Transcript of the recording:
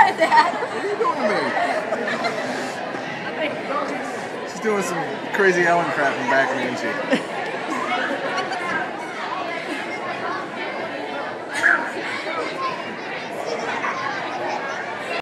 Dad. What are you doing to me? She's doing some crazy Ellen crap in back of me, isn't she?